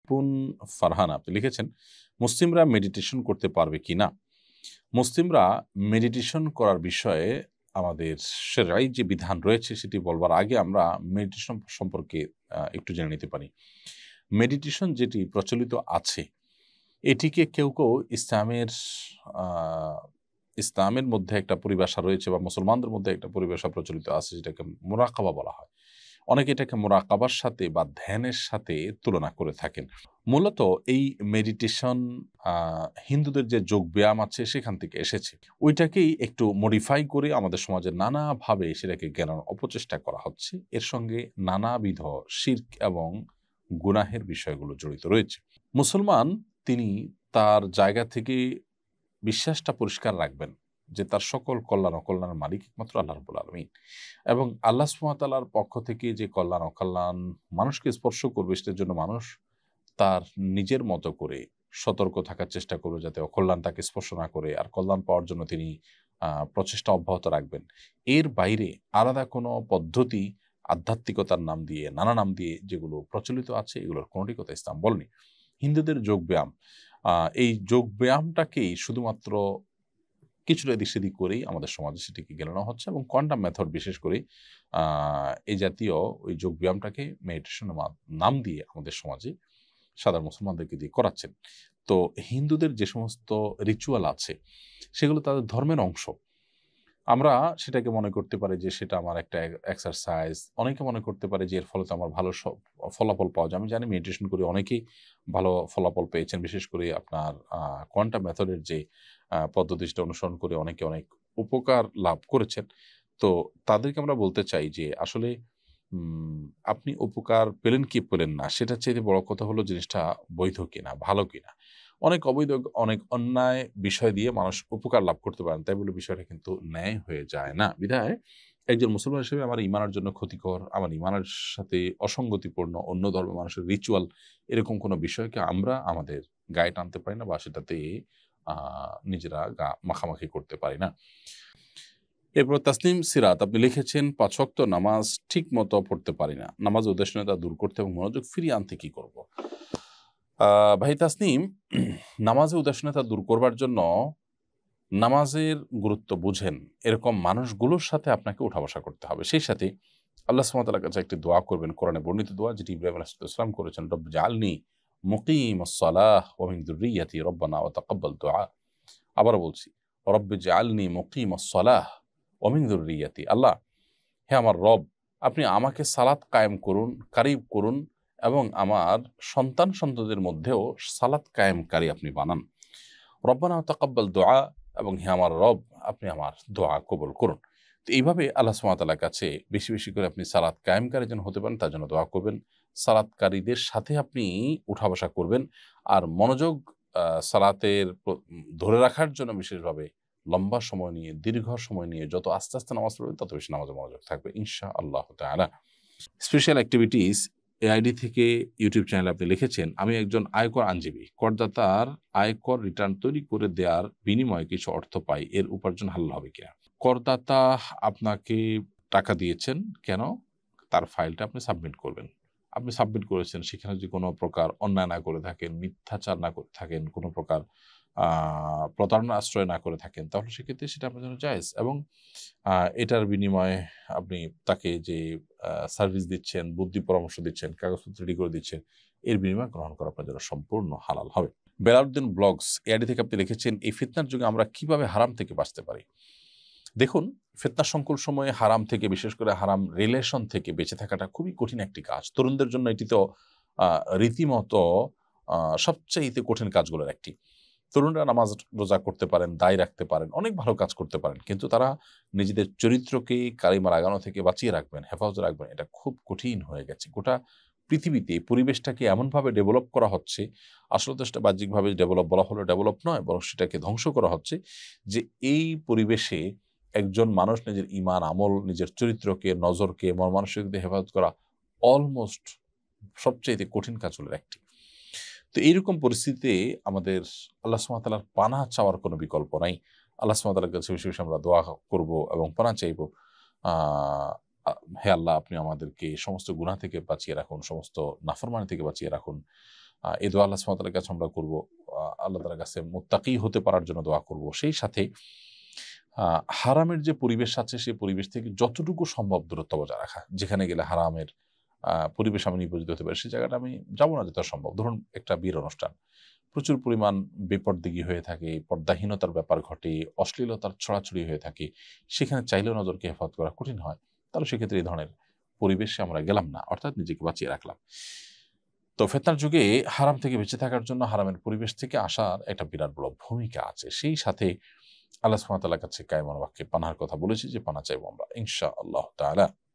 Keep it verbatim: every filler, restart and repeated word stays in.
রিপুন ফারহান আপনি লিখেছেন, মুসলিমরা মেডিটেশন করতে পারবে কি না? মুসলিমরা মেডিটেশন করার বিষয়ে আমাদের শরঈ যে বিধান রয়েছে সেটি বলবার আগে আমরা মেডিটেশন সম্পর্কে আহ, একটু জেনে নিতে পারি। মেডিটেশন যেটি প্রচলিত আছে এটিকে কেউ কেউ ইসলামের আহ, ইসলামের মধ্যে একটা পরিভাষা রয়েছে বা মুসলমানদের মধ্যে একটা পরিভাষা প্রচলিত আছে যেটাকে মুরাকাবা বলা হয়। অনেকে এটাকে মুরাকাবার সাথে বা ধ্যানের সাথে তুলনা করে থাকেন। মূলত এই মেডিটেশন হিন্দুদের যে যোগ ব্যায়াম আছে সেখান থেকে এসেছে, ওইটাকেই একটু মডিফাই করে আমাদের সমাজে নানাভাবে সেটাকে জ্ঞানের অপচেষ্টা করা হচ্ছে। এর সঙ্গে নানাবিধ শিরক এবং গুনাহের বিষয়গুলো জড়িত রয়েছে। মুসলমান তিনি তার জায়গা থেকে বিশ্বাসটা পরিষ্কার রাখবেন যে তার সকল কল্যাণ অকল্যাণের মালিক একমাত্র আল্লাহ রাব্বুল আলামিন, এবং আল্লাহ সুবহানাহু ওয়া তাআলার পক্ষ থেকে যে কল্যাণ অকল্যাণ মানুষকে স্পর্শ করবে সেটার জন্য মানুষ তার নিজের মতো করে সতর্ক থাকার চেষ্টা করবে যাতে অকল্যাণ তাকে স্পর্শ না করে, আর কল্যাণ পাওয়ার জন্য তিনি আহ, প্রচেষ্টা অব্যাহত রাখবেন। এর বাইরে আলাদা কোনো পদ্ধতি আধ্যাত্মিকতার নাম দিয়ে নানা নাম দিয়ে যেগুলো প্রচলিত আছে এগুলোর কোনোটি কথা ইসলাম বলেনি। হিন্দুদের যোগ ব্যায়াম, আহ এই যোগ ব্যায়ামটাকেই শুধুমাত্র কিছুটা এদিক সেদিক করেই আমাদের সমাজে সেটিকে গেলানো হচ্ছে, এবং কোয়ান্টাম মেথড বিশেষ করে আহ এই জাতীয় ওই যোগ ব্যায়ামটাকে মেডিটেশনের নাম দিয়ে আমাদের সমাজে সাধারণ মুসলমানদেরকে দিয়ে করাচ্ছেন। তো হিন্দুদের যে সমস্ত রিচুয়াল আছে সেগুলো তাদের ধর্মের অংশ। আমরা সেটাকে মনে করতে পারি যে সেটা আমার একটা এক্সারসাইজ, অনেকে মনে করতে পারে যে এর ফলে তো আমার ভালো ফলাফল পাওয়া যায়। আমি জানি মেডিটেশন করে অনেকেই ভালো ফলাফল পেয়েছেন, বিশেষ করে আপনার কোয়ান্টাম মেথডের যে পদ্ধতি সেটা অনুসরণ করে অনেকে অনেক উপকার লাভ করেছেন। তো তাদেরকে আমরা বলতে চাই যে আসলে আপনি উপকার পেলেন কি পেলেন না সেটা চাইতে বড় কথা হলো জিনিসটা বৈধ কিনা, ভালো কিনা। অনেক অবৈধ অনেক অন্যায় বিষয় দিয়ে মানুষ উপকার লাভ করতে পারেন, তাই বলে বিষয়টা কিন্তু ন্যায় হয়ে যায় না। বিধায় একজন মুসলমান হিসেবে আমার ইমানের জন্য ক্ষতিকর, আমার ইমানের সাথে অসঙ্গতিপূর্ণ অন্য ধর্মের মানুষের রিচুয়াল এরকম কোনো বিষয়কে আমরা আমাদের গায়ে টানতে পারি না বা সেটাতে আহ নিজেরা গা মাখামাখি করতে পারি না। এরপর তাসনিম সিরাত আপনি লিখেছেন, পাঁচ ওয়াক্ত নামাজ ঠিক মতো পড়তে পারি না, নামাজ উদাসীনতা দূর করতে এবং মনোযোগ ফিরিয়ে আনতে কি করব? আহ ভাই তাসনিম, নামাজে উদাসীনতা দূর করবার জন্য নামাজের গুরুত্ব বুঝেন এরকম মানুষগুলোর সাথে আপনাকে উঠা বসা করতে হবে। সেই সাথে আল্লাহ সুবহানাহু ওয়া তাআলার কাছে একটি দোয়া করবেন, কোরআনে বর্ণিত দোয়া, যেটি ইব্রাহিম আলাইহিস সালাম করেছেন, রব্বি জাআলনি মুকিমাস সালাহ ওয়া মিন যুররিয়্যাতি রব্বানা ওয়া তাকাব্বাল দুআ। আবারও বলছি, রব্বি জাআলনি মুকিমাস সালাহ ওয়া মিন যুররিয়্যাতি। আল্লাহ, হে আমার রব, আপনি আমাকে সালাত কায়েম করুন, কারিব করুন, এবং আমার সন্তান সন্ততিদের মধ্যেও সালাত কায়েমকারী আপনি বানান। রব্বানা ওয়া তাকাব্বাল দুআ, এবং হে আমার রব, আপনি আমার দোয়া কবুল করুন। তো এইভাবে আল্লাহ সুবহানাহু ওয়া তাআলার কাছে বেশি বেশি করে আপনি সালাত কায়েমকারী যেন হতে পারেন তার জন্য দোয়া করবেন। সালাতকারীদের সাথে আপনি উঠা বসা করবেন, আর মনোযোগ আহ সালাতের ধরে রাখার জন্য বিশেষভাবে লম্বা সময় নিয়ে দীর্ঘ সময় নিয়ে যত আস্তে আস্তে নামাজ পড়বেন তত বেশি নামাজে মনোযোগ থাকবে ইনশাআল্লাহ তাআলা। স্পেশাল অ্যাক্টিভিটিস এআইডি থেকে ইউটিউব চ্যানেলে আপনি লিখেছেন, আমি একজন আয়কর আইনজীবী, করদাতার আয়কর রিটার্ন তৈরি করে দেওয়ার বিনিময়ে কিছু অর্থ পাই, এর উপার্জন হালাল হবে কিনা? করদাতা আপনাকে টাকা দিয়েছেন কেন, তার ফাইলটা আপনি সাবমিট করবেন। আপনি সাবমিট করেছেন, সেখানে যদি কোনো প্রকার অন্যায় না করে থাকেন, মিথ্যাচার না করে থাকেন, কোনো প্রকার আহ প্রতারণা আশ্রয় না করে থাকেন, তাহলে সেক্ষেত্রে সেটা আপনার জন্য জায়েজ। এবং আহ এটার বিনিময়ে আপনি তাকে যে সার্ভিস দিচ্ছেন, বুদ্ধি পরামর্শ দিচ্ছেন, কাগজপত্র রেডি করে দিচ্ছেন, এর বিনিময়ে গ্রহণ করা আপনার জন্য সম্পূর্ণ হালাল হবে। বেলাউদ্দিন ব্লগস এআইডি থেকে আপনি লিখেছেন, এই ফিতনার যুগে আমরা কিভাবে হারাম থেকে বাঁচতে পারি? দেখুন, ফিতনা সংকুল সময়ে হারাম থেকে, বিশেষ করে হারাম রিলেশন থেকে বেঁচে থাকাটা খুবই কঠিন একটি কাজ। তরুণদের জন্য এটি তো আহ রীতিমতো আহ সবচেয়ে কঠিন কাজগুলোর একটি। তরুণরা নামাজ রোজা করতে পারেন, দায় রাখতে পারেন, অনেক ভালো কাজ করতে পারেন, কিন্তু তারা নিজেদের চরিত্রকে কালিমা লাগানো থেকে বাঁচিয়ে রাখবেন, হেফাজত রাখবেন, এটা খুব কঠিন হয়ে গেছে। গোটা পৃথিবীতে পরিবেশটাকে এমনভাবে ডেভেলপ করা হচ্ছে, আসলে তো সেটা বাহ্যিকভাবে ডেভেলপ বলা হলো ডেভেলপ নয়, বরং সেটাকে ধ্বংস করা হচ্ছে, যে এই পরিবেশে একজন মানুষ নিজের ইমান, আমল, নিজের চরিত্রকে, নজরকে, মন মানসিকতা হেফাজত করা অলমোস্ট সবচেয়ে কঠিন কাজগুলোর একটি। তো এইরকম পরিস্থিতিতে আমাদের আল্লাহ সুবহানাহু ওয়া তাআলার পানাহ চাওয়ার কোনো বিকল্প নাই। আল্লাহ সুবহানাহু ওয়া তাআলার কাছে বেশি বেশি আমরা দোয়া করব এবং পানাহ চাইব, আহ হে আল্লাহ, আপনি আমাদেরকে সমস্ত গুনাহ থেকে বাঁচিয়ে রাখুন, সমস্ত নাফরমানি থেকে বাঁচিয়ে রাখুন, এই দোয়া আল্লাহ সুবহানাহু ওয়া তাআলার কাছে আমরা করব, আল্লাহ তাআলার কাছে মুত্তাকি হতে পারার জন্য দোয়া করব। সেই সাথে হারামের যে পরিবেশ আছে সেই পরিবেশ থেকে যতটুকু সম্ভব দূরত্ব বজায় রাখা। যেখানে গেলে হারামের পরিবেশ আমি নিয়োজিত হতে পারি সেই জায়গাটা আমি যাবো না যত সম্ভব। ধরুন একটা বিয়ের অনুষ্ঠান, প্রচুর পরিমাণ বেপরদিগি হয়ে থাকে, পর্দাহীনতার ব্যাপার ঘটে, অশ্লীলতার ছড়াছড়ি হয়ে থাকে, সেখানে চাইলেও নজরকে হেফাজত করা কঠিন হয়। তাহলে সেক্ষেত্রে এই ধরনের পরিবেশে আমরা গেলাম না, অর্থাৎ নিজেকে বাঁচিয়ে রাখলাম। তো ফিতনার যুগে হারাম থেকে বেঁচে থাকার জন্য হারামের পরিবেশ থেকে আসার একটা বিরাট বড় ভূমিকা আছে। সেই সাথে আল্লাহ সুবহানাহু ওয়া তাআলার কাছে কায়মান বাক্যে পানাহার কথা বলেছি যে পানা চাইবো আমরা ইনশাআল্লাহ তাআলা।